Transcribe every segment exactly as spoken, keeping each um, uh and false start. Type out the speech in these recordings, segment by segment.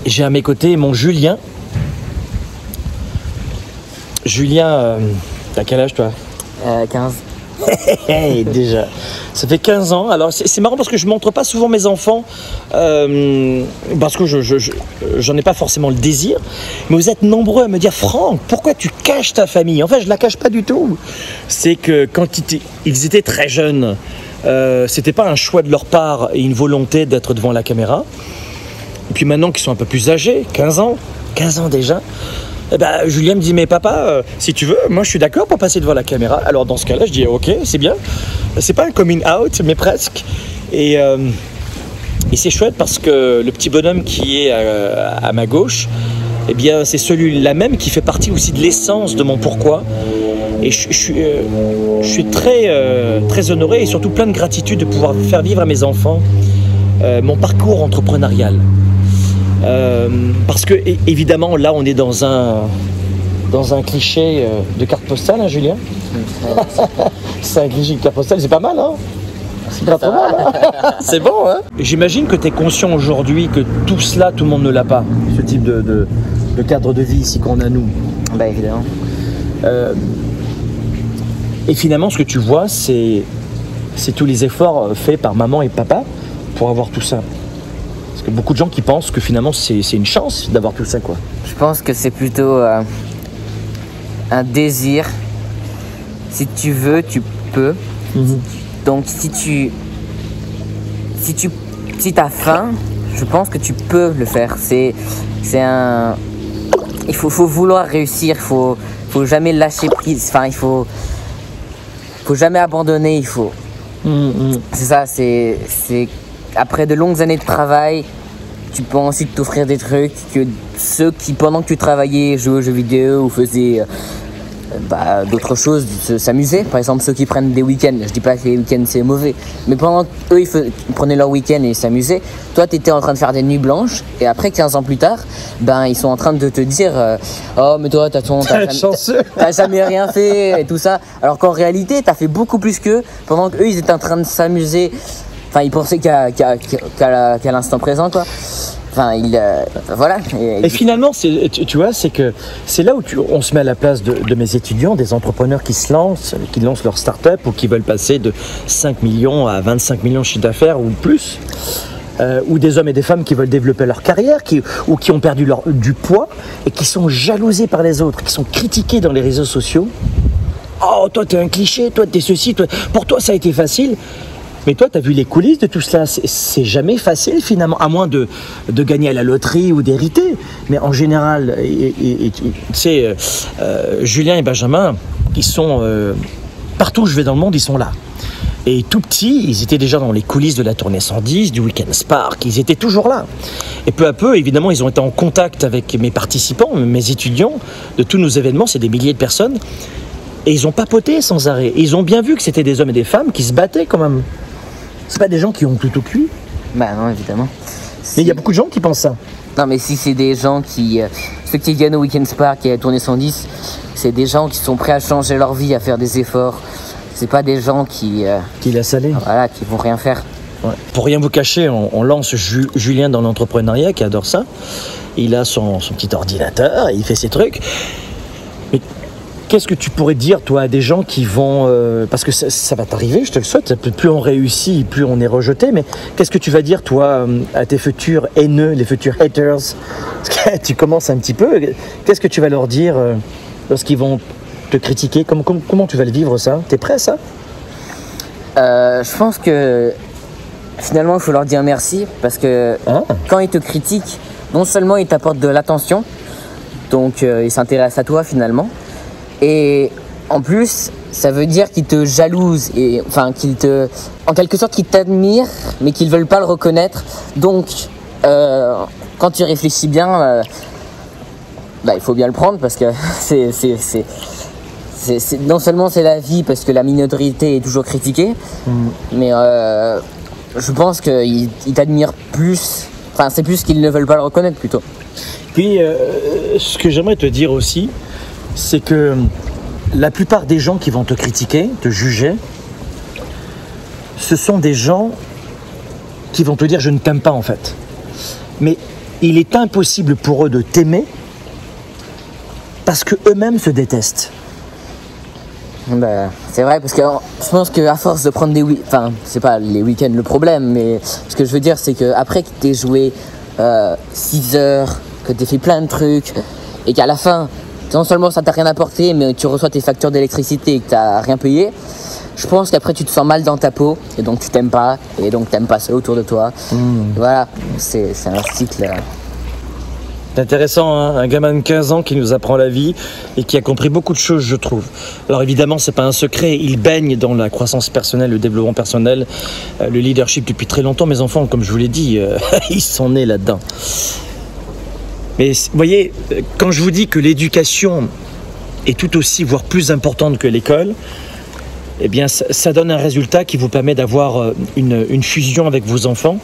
j'ai à mes côtés mon Julien. Julien, euh, t'as quel âge toi? euh, quinze. Hey, déjà, ça fait quinze ans. Alors c'est marrant parce que je montre pas souvent mes enfants euh, parce que je, je, je, j'en ai pas forcément le désir. Mais vous êtes nombreux à me dire Franck, pourquoi tu caches ta famille? En fait, je la cache pas du tout. C'est que quand ils, ils étaient très jeunes, euh, c'était pas un choix de leur part et une volonté d'être devant la caméra. Et puis maintenant qu'ils sont un peu plus âgés, quinze ans, quinze ans déjà. Eh ben, Julien me dit, mais papa, euh, si tu veux, moi je suis d'accord pour passer devant la caméra. Alors dans ce cas-là, je dis, ok, c'est bien. C'est pas un coming out, mais presque. Et, euh, et c'est chouette parce que le petit bonhomme qui est à, à ma gauche, eh bien, c'est celui-là même qui fait partie aussi de l'essence de mon pourquoi. Et je, je, suis, euh, je suis très, euh, très honoré et surtout plein de gratitude de pouvoir faire vivre à mes enfants euh, mon parcours entrepreneurial. Euh, parce que évidemment là on est dans un dans un cliché euh, de carte postale, hein, Julien. C'est un cliché de carte postale, c'est pas mal, hein. C'est pas trop mal, hein. C'est bon, hein. J'imagine que tu es conscient aujourd'hui que tout cela, tout le monde ne l'a pas, ce type de, de, de cadre de vie ici qu'on a nous. Bah évidemment. Euh, et finalement, ce que tu vois, c'est c'est tous les efforts faits par maman et papa pour avoir tout ça. Parce que beaucoup de gens qui pensent que finalement c'est une chance d'avoir tout ça, quoi. Je pense que c'est plutôt euh, un désir. Si tu veux, tu peux. Mm-hmm. Donc si tu si tu si t'as faim, je pense que tu peux le faire. C'est c'est un il faut faut vouloir réussir. Il faut faut jamais lâcher prise. Enfin il faut faut jamais abandonner. Il faut. Mm-hmm. C'est ça. C'est c'est Après de longues années de travail, tu peux ensuite t'offrir des trucs que ceux qui, pendant que tu travaillais, jouaient aux jeux vidéo ou faisaient euh, bah, d'autres choses, s'amusaient. Par exemple, ceux qui prennent des week-ends. Je dis pas que les week-ends c'est mauvais, mais pendant qu'eux ils, ils prenaient leur week-end et s'amusaient, toi tu étais en train de faire des nuits blanches et après quinze ans plus tard, ben ils sont en train de te dire euh, oh mais toi t'as ton t'as jamais, t'as jamais rien fait et tout ça. Alors qu'en réalité t'as fait beaucoup plus qu'eux pendant qu'eux ils étaient en train de s'amuser. Enfin, il pensait qu'à qu'à qu'à qu'à l'instant présent, quoi. Enfin, il euh, voilà. Et, et finalement, c'est tu, tu vois, c'est que c'est là où tu, on se met à la place de, de mes étudiants, des entrepreneurs qui se lancent, qui lancent leur start-up ou qui veulent passer de cinq millions à vingt-cinq millions de chiffre d'affaires ou plus. Euh, ou des hommes et des femmes qui veulent développer leur carrière, qui, ou qui ont perdu leur, du poids et qui sont jalousés par les autres, qui sont critiqués dans les réseaux sociaux. Oh, toi, t'es un cliché, toi, t'es ceci, toi, pour toi, ça a été facile. Mais toi, tu as vu les coulisses de tout cela. C'est jamais facile, finalement, à moins de, de gagner à la loterie ou d'hériter. Mais en général, et, et, et, tu sais, euh, Julien et Benjamin, ils sont euh, partout où je vais dans le monde, ils sont là. Et tout petits, ils étaient déjà dans les coulisses de la tournée cent dix, du Weekend Spark, ils étaient toujours là. Et peu à peu, évidemment, ils ont été en contact avec mes participants, mes étudiants, de tous nos événements, c'est des milliers de personnes. Et ils ont papoté sans arrêt. Et ils ont bien vu que c'était des hommes et des femmes qui se battaient quand même. C'est pas des gens qui ont tout au cul. Bah non, évidemment. Mais il y a beaucoup de gens qui pensent ça. Non, mais si c'est des gens qui... Euh, ceux qui viennent au Weekend Spark et à tourner cent dix, c'est des gens qui sont prêts à changer leur vie, à faire des efforts. C'est pas des gens qui... Euh, qui la salé. Voilà, qui vont rien faire. Ouais. Pour rien vous cacher, on, on lance Ju, Julien dans l'entrepreneuriat, qui adore ça. Il a son, son petit ordinateur, et il fait ses trucs. Mais qu'est-ce que tu pourrais dire, toi, à des gens qui vont... Euh, parce que ça, ça va t'arriver, je te le souhaite. Plus on réussit, plus on est rejeté. Mais qu'est-ce que tu vas dire, toi, à tes futurs haineux, les futurs haters? Parce que tu commences un petit peu. Qu'est-ce que tu vas leur dire euh, lorsqu'ils vont te critiquer? Comment, comment, comment tu vas le vivre, ça? T'es prêt à ça? euh, Je pense que, finalement, il faut leur dire merci. Parce que ah. quand ils te critiquent, non seulement ils t'apportent de l'attention, donc euh, ils s'intéressent à toi, finalement. Et en plus, ça veut dire qu'ils te jalousent, et, enfin qu'ils te, en quelque sorte qu'ils t'admirent, mais qu'ils veulent pas le reconnaître. Donc, euh, quand tu réfléchis bien, euh, bah, il faut bien le prendre parce que c'est, c'est, c'est, c'est, c'est non seulement c'est la vie parce que la minorité est toujours critiquée, mmh. mais euh, je pense qu'ils ils t'admirent plus. Enfin, c'est plus qu'ils ne veulent pas le reconnaître plutôt. Puis, euh, ce que j'aimerais te dire aussi, c'est que la plupart des gens qui vont te critiquer, te juger, ce sont des gens qui vont te dire « je ne t'aime pas » en fait. Mais il est impossible pour eux de t'aimer parce qu'eux-mêmes se détestent. Bah, c'est vrai, parce que je pense qu'à force de prendre des week-ends, enfin, c'est pas les week-ends le problème, mais ce que je veux dire, c'est qu'après que t'aies joué euh, six heures, que t'aies fait plein de trucs, et qu'à la fin, non seulement ça t'a rien apporté, mais tu reçois tes factures d'électricité et que t'as rien payé, je pense qu'après tu te sens mal dans ta peau, et donc tu t'aimes pas, et donc t'aimes pas ceux autour de toi. Mmh. Voilà, c'est un cycle. Euh... C'est intéressant, hein, un gamin de quinze ans qui nous apprend la vie et qui a compris beaucoup de choses, je trouve. Alors évidemment, c'est pas un secret, il baigne dans la croissance personnelle, le développement personnel, euh, le leadership depuis très longtemps. Mes enfants, comme je vous l'ai dit, euh, ils sont nés là-dedans. Mais vous voyez, quand je vous dis que l'éducation est tout aussi, voire plus importante que l'école, eh bien, ça, ça donne un résultat qui vous permet d'avoir une, une fusion avec vos enfants.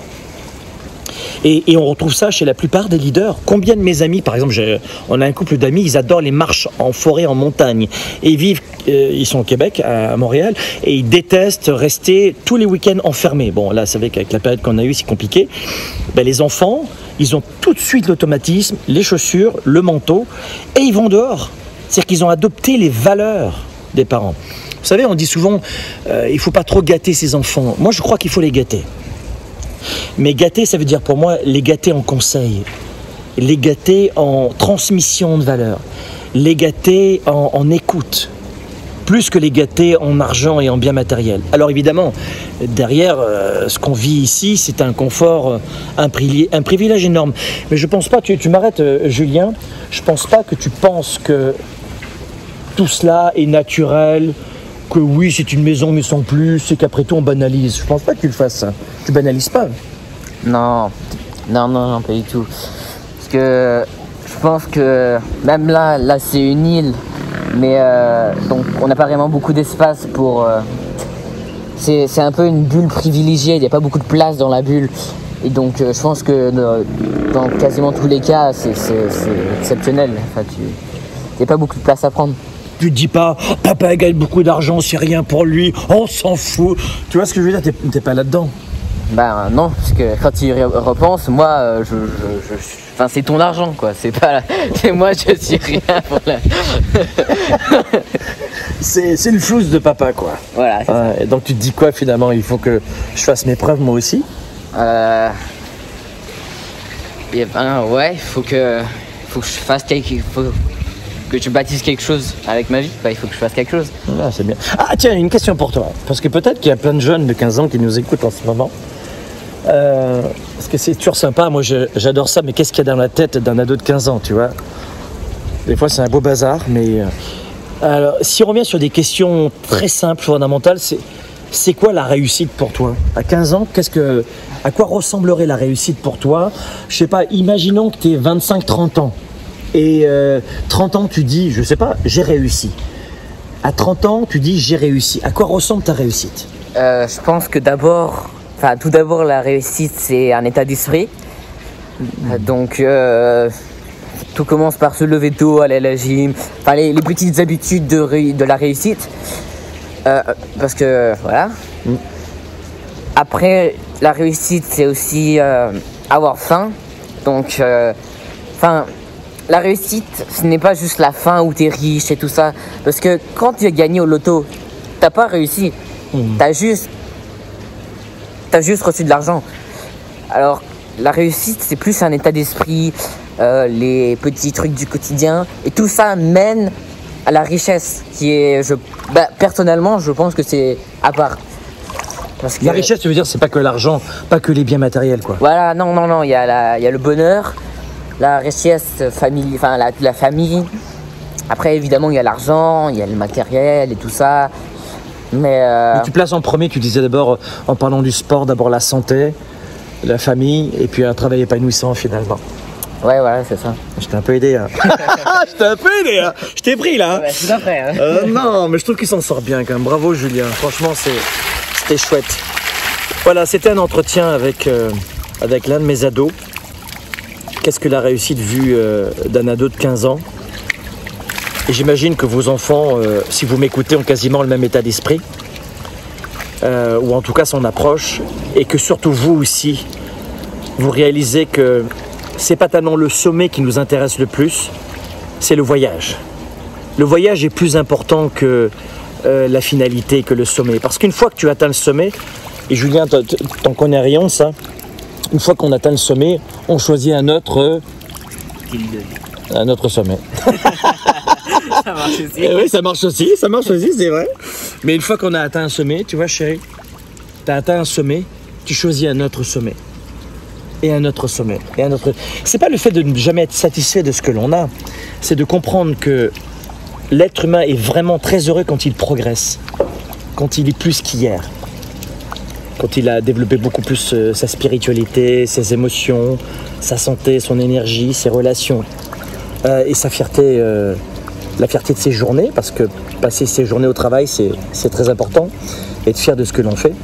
Et, et on retrouve ça chez la plupart des leaders. Combien de mes amis, par exemple, on a un couple d'amis, ils adorent les marches en forêt, en montagne. Et ils vivent, euh, ils sont au Québec, à, à Montréal, et ils détestent rester tous les week-ends enfermés. Bon, là, c'est vrai qu'avec la période qu'on a eue, c'est compliqué. Ben, les enfants, ils ont tout de suite l'automatisme, les chaussures, le manteau, et ils vont dehors. C'est-à-dire qu'ils ont adopté les valeurs des parents. Vous savez, on dit souvent, euh, il ne faut pas trop gâter ses enfants. Moi, je crois qu'il faut les gâter. Mais gâter, ça veut dire pour moi les gâter en conseil, les gâter en transmission de valeur, les gâter en, en écoute, plus que les gâter en argent et en biens matériels. Alors évidemment, derrière, euh, ce qu'on vit ici, c'est un confort, euh, un, pri un privilège énorme. Mais je pense pas, tu, tu m'arrêtes euh, Julien, je pense pas que tu penses que tout cela est naturel, que oui, c'est une maison mais sans plus, c'est qu'après tout on banalise. Je pense pas que tu le fasses ça. Tu banalises pas. Non, non, non, non, pas du tout. Parce que je pense que même là, là c'est une île, mais euh, donc on n'a pas vraiment beaucoup d'espace pour. Euh, c'est un peu une bulle privilégiée. Il n'y a pas beaucoup de place dans la bulle. Et donc euh, je pense que euh, dans quasiment tous les cas, c'est exceptionnel. Enfin, tu n'as pas beaucoup de place à prendre. Tu te dis pas, oh, papa gagne beaucoup d'argent, c'est rien pour lui, on s'en fout. Tu vois ce que je veux dire, t'es pas là-dedans. Ben non, parce que quand tu y repenses, moi, euh, je, je, je, enfin, c'est ton argent, quoi. C'est pas, c'est moi, je suis rien pour la. c'est le flouze de papa, quoi. Voilà. Ah, et donc tu te dis quoi finalement? Il faut que je fasse mes preuves moi aussi. Euh. Et ben ouais, il faut que, faut que je fasse quelque, faut que je bâtisse quelque chose avec ma vie. Bah, il faut que je fasse quelque chose. Ah, c'est bien. Ah tiens, une question pour toi, parce que peut-être qu'il y a plein de jeunes de quinze ans qui nous écoutent en ce moment. Euh, parce que c'est toujours sympa, moi j'adore ça, mais qu'est-ce qu'il y a dans la tête d'un ado de quinze ans, tu vois? Des fois c'est un beau bazar, mais... Euh, alors, si on revient sur des questions très simples, fondamentales, c'est c'est quoi la réussite pour toi? À quinze ans, qu'est-ce que, à quoi ressemblerait la réussite pour toi? Je sais pas, imaginons que tu aies vingt-cinq trente ans, et euh, trente ans tu dis, je sais pas, j'ai réussi. À trente ans, tu dis j'ai réussi. À quoi ressemble ta réussite? euh, Je pense que d'abord... Enfin, tout d'abord, la réussite, c'est un état d'esprit. Mmh. Donc, euh, tout commence par se lever tôt, aller à la gym. Enfin, les, les petites habitudes de, de la réussite. Euh, parce que, voilà. Mmh. Après, la réussite, c'est aussi euh, avoir faim. Donc, euh, enfin, la réussite, ce n'est pas juste la fin où tu es riche et tout ça. Parce que quand tu as gagné au loto, t'as pas réussi. Mmh. T'as juste... T'as juste reçu de l'argent. Alors, la réussite, c'est plus un état d'esprit, euh, les petits trucs du quotidien. Et tout ça mène à la richesse, qui est, je, bah, personnellement, je pense que c'est à part. Parce que, la richesse, tu veux dire, c'est pas que l'argent, pas que les biens matériels, quoi. Voilà, non, non, non, il y a la, il y a le bonheur, la richesse, famille, enfin, la, la famille. Après, évidemment, il y a l'argent, il y a le matériel et tout ça. Mais, euh... Mais tu places en premier, tu disais d'abord, en parlant du sport, d'abord la santé, la famille, et puis un travail épanouissant finalement. Ouais, voilà, c'est ça. Je t'ai un peu aidé, hein. Je t'ai un peu aidé, hein. Je t'ai pris, là. Ouais, tout à fait, hein. euh, non, mais je trouve qu'il s'en sort bien, quand même. Bravo, Julien. Franchement, c'était chouette. Voilà, c'était un entretien avec, euh, avec l'un de mes ados. Qu'est-ce que la réussite vue euh, d'un ado de quinze ans? Et j'imagine que vos enfants, euh, si vous m'écoutez, ont quasiment le même état d'esprit, euh, ou en tout cas son approche, et que surtout vous aussi, vous réalisez que c'est pas tellement le sommet qui nous intéresse le plus, c'est le voyage. Le voyage est plus important que euh, la finalité, que le sommet. Parce qu'une fois que tu atteins le sommet, et Julien, t'en connais rien ça, une fois qu'on atteint le sommet, on choisit un autre, un autre sommet. Ça marche aussi. Et oui, ça marche aussi, ça marche aussi, c'est vrai. Mais une fois qu'on a atteint un sommet, tu vois chérie, tu as atteint un sommet, tu choisis un autre sommet. Et un autre sommet. Et un autre. C'est pas le fait de ne jamais être satisfait de ce que l'on a, c'est de comprendre que l'être humain est vraiment très heureux quand il progresse, quand il est plus qu'hier, quand il a développé beaucoup plus euh, sa spiritualité, ses émotions, sa santé, son énergie, ses relations euh, et sa fierté, euh, la fierté de ses journées, parce que passer ses journées au travail, c'est, c'est très important, être fier de ce que l'on fait.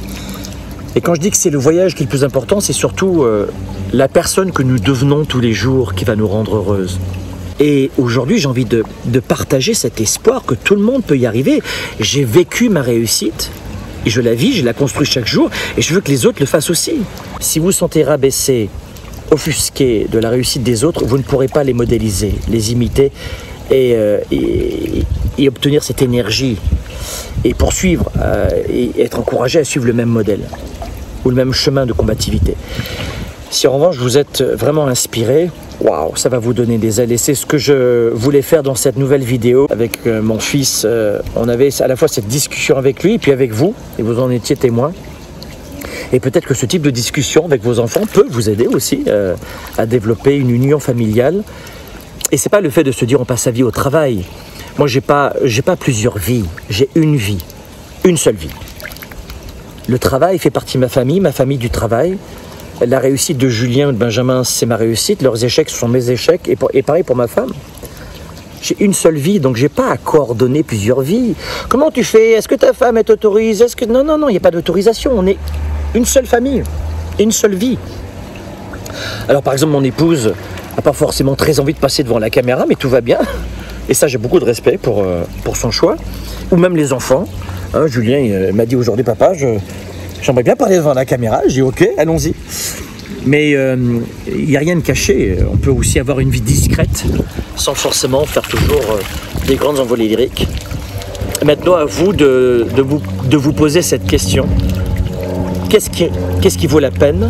Et quand je dis que c'est le voyage qui est le plus important, c'est surtout euh, la personne que nous devenons tous les jours qui va nous rendre heureuses. Et aujourd'hui, j'ai envie de, de partager cet espoir que tout le monde peut y arriver. J'ai vécu ma réussite, et je la vis, je la construis chaque jour, et je veux que les autres le fassent aussi. Si vous vous sentez rabaissé, offusqué de la réussite des autres, vous ne pourrez pas les modéliser, les imiter et, euh, et, et obtenir cette énergie, et poursuivre, euh, et être encouragé à suivre le même modèle, ou le même chemin de combativité. Si en revanche vous êtes vraiment inspiré, waouh, ça va vous donner des ailes. Et c'est ce que je voulais faire dans cette nouvelle vidéo avec euh, mon fils. Euh, on avait à la fois cette discussion avec lui et puis avec vous, et vous en étiez témoin. Et peut-être que ce type de discussion avec vos enfants peut vous aider aussi euh, à développer une union familiale. Et c'est pas le fait de se dire on passe sa vie au travail. Moi j'ai pas, j'ai pas plusieurs vies, j'ai une vie, une seule vie. Le travail fait partie de ma famille, ma famille du travail. La réussite de Julien ou de Benjamin, c'est ma réussite. Leurs échecs sont mes échecs. Et, pour, et pareil pour ma femme. J'ai une seule vie, donc j'ai pas à coordonner plusieurs vies. Comment tu fais? Est-ce que ta femme t'autorise? Est-ce que... Non, non, non, il n'y a pas d'autorisation. On est une seule famille, une seule vie. Alors par exemple, mon épouse n'a pas forcément très envie de passer devant la caméra, mais tout va bien. Et ça, j'ai beaucoup de respect pour, euh, pour son choix. Ou même les enfants. Hein, Julien il m'a dit aujourd'hui, papa, je... j'aimerais bien parler devant la caméra. J'ai dit ok, allons-y. Mais il euh, n'y a rien de caché. On peut aussi avoir une vie discrète sans forcément faire toujours euh, des grandes envolées lyriques. Maintenant, à vous de, de, vous de vous poser cette question. Qu'est-ce qui, qu'est-ce qui vaut la peine?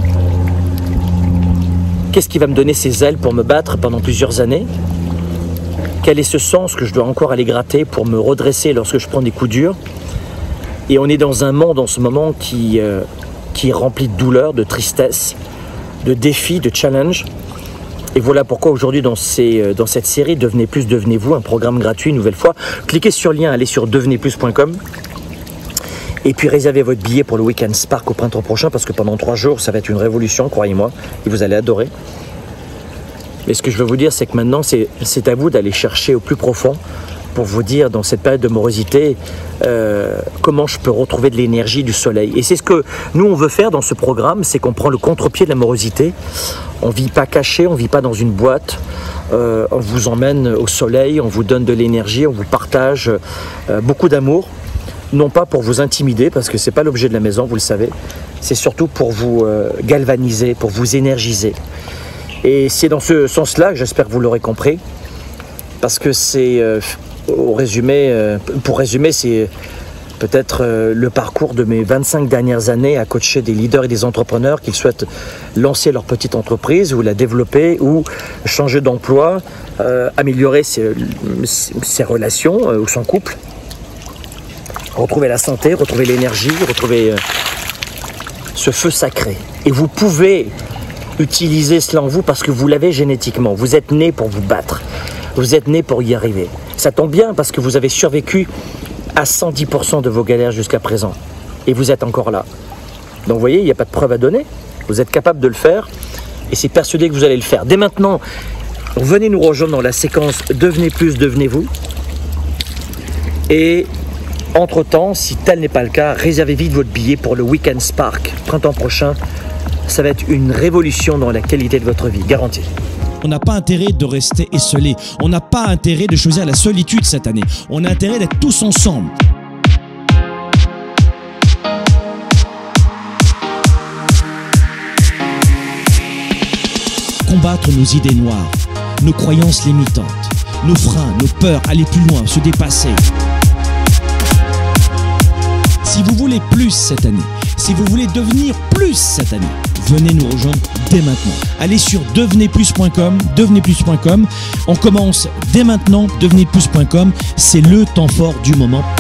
Qu'est-ce qui va me donner ses ailes pour me battre pendant plusieurs années? Quel est ce sens que je dois encore aller gratter pour me redresser lorsque je prends des coups durs? Et on est dans un monde en ce moment qui, euh, qui est rempli de douleur, de tristesse, de défis, de challenges. Et voilà pourquoi aujourd'hui dans, ces, dans cette série Devenez Plus, Devenez-vous, un programme gratuit, une nouvelle fois. Cliquez sur le lien, allez sur devenez plus point com. Et puis réservez votre billet pour le Week-end Spark au printemps prochain, parce que pendant trois jours, ça va être une révolution, croyez-moi, et vous allez adorer. Mais ce que je veux vous dire, c'est que maintenant, c'est, c'est à vous d'aller chercher au plus profond pour vous dire, dans cette période de morosité, euh, comment je peux retrouver de l'énergie, du soleil. Et c'est ce que nous, on veut faire dans ce programme, c'est qu'on prend le contre-pied de la morosité. On ne vit pas caché, on ne vit pas dans une boîte. Euh, on vous emmène au soleil, on vous donne de l'énergie, on vous partage euh, beaucoup d'amour. Non pas pour vous intimider, parce que ce n'est pas l'objet de la maison, vous le savez. C'est surtout pour vous euh, galvaniser, pour vous énergiser. Et c'est dans ce sens-là, j'espère que vous l'aurez compris, parce que c'est... Euh, Au résumé, euh, pour résumer, c'est peut-être euh, le parcours de mes vingt-cinq dernières années à coacher des leaders et des entrepreneurs qui souhaitent lancer leur petite entreprise ou la développer ou changer d'emploi, euh, améliorer ses, ses relations euh, ou son couple, retrouver la santé, retrouver l'énergie, retrouver euh, ce feu sacré. Et vous pouvez utiliser cela en vous parce que vous l'avez génétiquement. Vous êtes né pour vous battre. Vous êtes né pour y arriver. Ça tombe bien parce que vous avez survécu à cent dix pour cent de vos galères jusqu'à présent. Et vous êtes encore là. Donc vous voyez, il n'y a pas de preuve à donner. Vous êtes capable de le faire. Et c'est persuadé que vous allez le faire. Dès maintenant, venez nous rejoindre dans la séquence Devenez Plus, Devenez-vous. Et entre-temps, si tel n'est pas le cas, réservez vite votre billet pour le Week-end Spark. Printemps prochain, ça va être une révolution dans la qualité de votre vie, garantie. On n'a pas intérêt de rester esselé. On n'a pas intérêt de choisir la solitude cette année. On a intérêt d'être tous ensemble. combattre nos idées noires, nos croyances limitantes, nos freins, nos peurs, aller plus loin, se dépasser. Si vous voulez plus cette année, si vous voulez devenir plus cette année, venez nous rejoindre dès maintenant. Allez sur devenez plus point com, devenez plus point com. On commence dès maintenant, devenez plus point com. C'est le temps fort du moment.